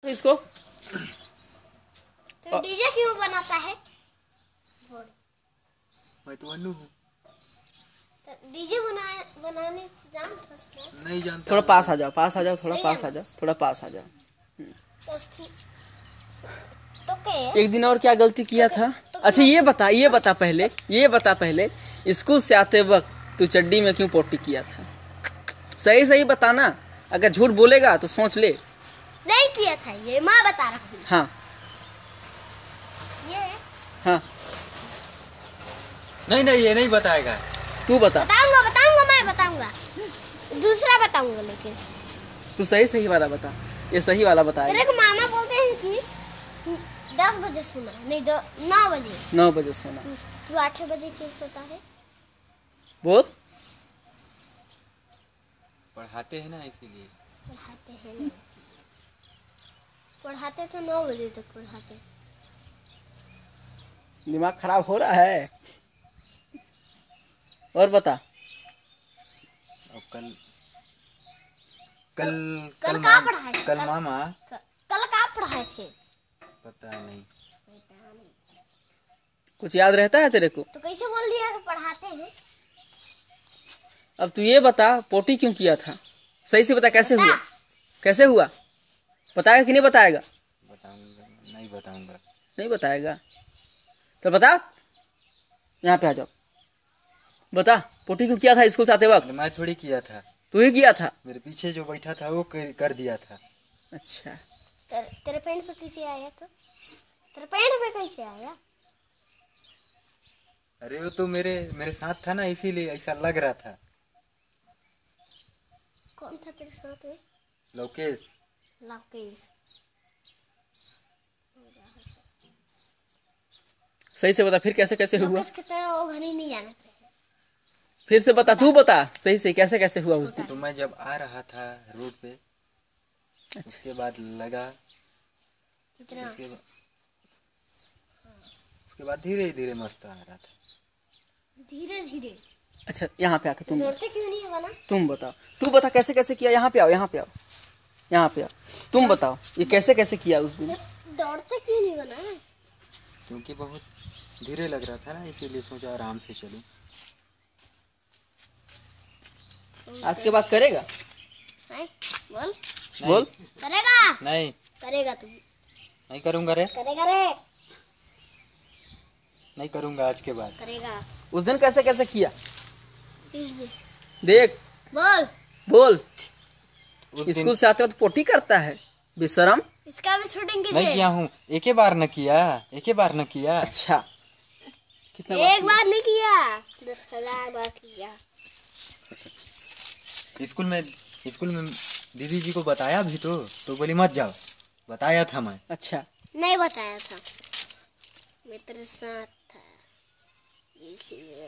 इसको तो डीजे क्यों बनाता है? मैं तो अन्नू हूँ। तो डीजे बनाने जानता है? नहीं जानता। थोड़ा पास आ जाओ, पास आ जाओ, थोड़ा पास आ जाओ, थोड़ा पास आ जाओ। तो क्या? एक दिन और क्या गलती किया था? अच्छा ये बता पहले स्कूल से आते वक्त तू चड्डी में क्यों पोटी किया था? सही सही बताना, अगर झूठ बोलेगा तो सोच ले। नहीं किया था, ये माँ बता रही है। हाँ ये हाँ नहीं ये नहीं बताएगा। तू बता। मैं बताऊंगा, दूसरा बताऊंगा। लेकिन तू सही वाला बता, ये सही वाला बताएगा। तेरे को मामा बोलते हैं कि 10 बजे सोना, नहीं 9 बजे। 9 बजे सोना। तू 8 बजे क्यों सोता है? बोल। पढ़ाते हैं ना इसीलिए। पढ़ाते तो 9 बजे तक पढ़ाते। दिमाग खराब हो रहा है। और बता। और कल मामा कल कहाँ पढ़ाए थे? पता नहीं। कुछ याद रहता है तेरे को? तो कैसे बोल दिया कि पढ़ाते हैं? अब तू ये बता, पोटी क्यों किया था? सही से बता, कैसे हुआ? कैसे हुआ बताएगा कि नहीं बताएगा? बताऊंगा। नहीं बताऊंगा। नहीं बताएगा तो बता, यहाँ पे आ जाओ। बता, पोटी क्यों किया था स्कूल से आते वक्त? मैं थोड़ी किया था। तू ही किया था। मेरे पीछे जो बैठा था वो कर दिया था। अच्छा, तेरे पेंट पे कैसे आया? तो तेरे पेंट पे कैसे आया? अरे वो तो मेरे साथ था ना, इसीलिए ऐसा लग रहा था। कौन था तेरे साथ में? लोकेश। सही से बता, फिर कैसे हुआ? लोकेश कितना वो घर ही नहीं जाना चाहिए। फिर से बता, तू बता सही से कैसे हुआ उस दिन? तो मैं जब आ रहा था रोड पे, अच्छा, उसके बाद लगा, कितना? उसके बाद धीरे धीरे मस्त आ रहा था। धीरे। अच्छा यहाँ पे आके तुम दौड़ते क्यों नहीं बना? तुम बताओ, तू बता कैसे किया? यहाँ पे आओ, तुम बताओ ये कैसे किया उस दिन? दौड़ते क्यों नहीं बना? क्योंकि बहुत धीरे लग रहा था ना, इसीलिए सोचा आराम से चलूं। आज के बाद करेगा? नहीं, बोल। करेगा? नहीं करेगा तू? नहीं करूंगा रे। करेगा रे? नहीं करूंगा आज के बाद। करेगा। उस दिन कैसे किया? किस दिन? देख, बोल। स्कूल से आते वक्त पोटी करता है, बेशरम। इसका भी शूटिंग कीजिए। नहीं किया हूँ, एक बार न किया। अच्छा, कितना एक बार नहीं किया, 10,000 बार किया। स्कूल में दीदी जी को बताया भी तो बोली मत जाओ। बताया था मैं। अच्छा, नहीं बताया था, मैं तेरे साथ था इसलिए।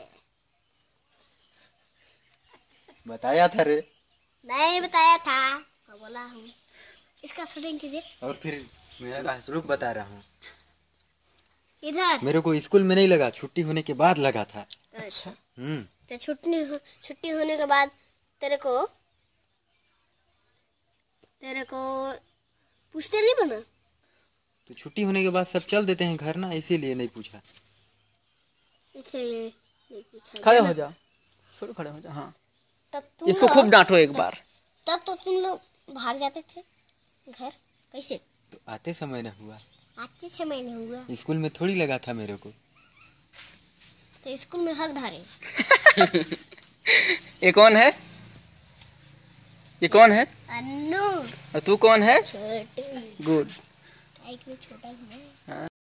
बताया था रे। नहीं बताया था, मैं बोला हूँ। इसका शूटिंग कीजिए। और फिर मेरा रुक बता रहा हूँ। इधर मेरे को स्कूल में नहीं लगा, छुट्टी होने के बाद लगा था। अच्छा। तो छुट्टी होने के बाद तेरे को पूछते नहीं बना? तो छुट्टी होने के बाद सब चल देते हैं घर ना, इसीलिए नहीं पूछा। इसलिए नहीं पूछा। खड़े हो जा, खड़े हो जा। हाँ, तब इसको खूब डांटो एक बार। तब तो तुम लोग भाग जाते थे घर। कैसे? तो आते समय न हुआ। आते समय नहीं हुआ? स्कूल में थोड़ी लगा था मेरे को। तो स्कूल में हक धारे। ये कौन है? अन्नू। और तू कौन है? छोटू। गुड। छोटा है।